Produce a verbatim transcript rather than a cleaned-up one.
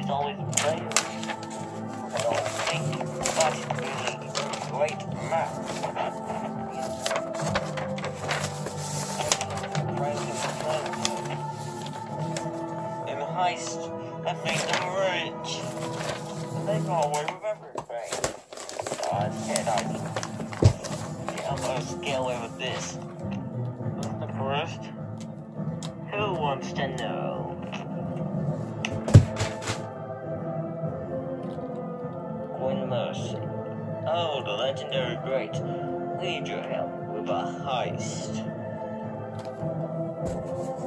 heist always fails. I don't think that's really a great map. In the heist, that made them rich. They got away with everything. So I said I yeah, I'm gonna scale away with this. The first, who wants to know? Queen Mercy. Oh, the legendary great. Lead your help with a heist.